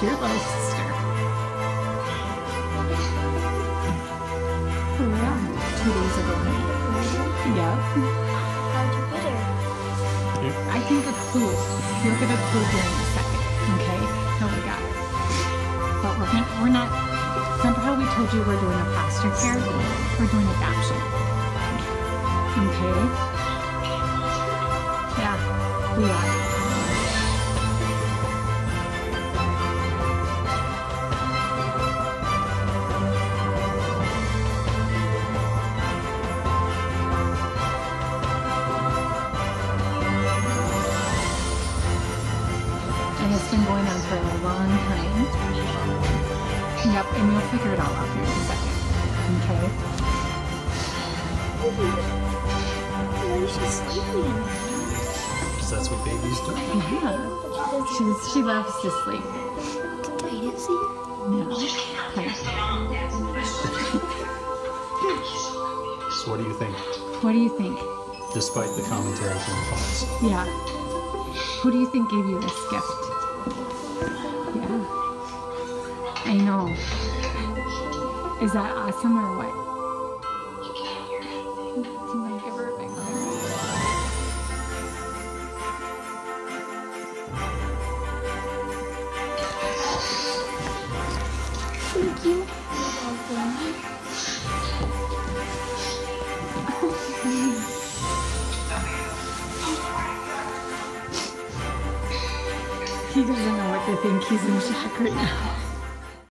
Dear little sister. Oh yeah, 2 days ago. Yep. How'd you put her? I think a clue. You'll get a clue here in a second. Okay? No, we got it. But we're not. Remember how we told you we're doing a foster care? We're doing adoption. Okay? Yeah, we are. And it's been going on for a long time. Yep, and you'll figure it all out here in a second. Okay? Why is she sleeping? Because that's what babies do. Yeah. She loves to sleep. I didn't see it. No. Okay. So what do you think? What do you think? Despite the commentary from the Fox. Yeah. Who do you think gave you this gift? Yeah. I know. Is that awesome or what? Do you want to give her a big hug? Thank you. He doesn't know what to think. He's in shock right now.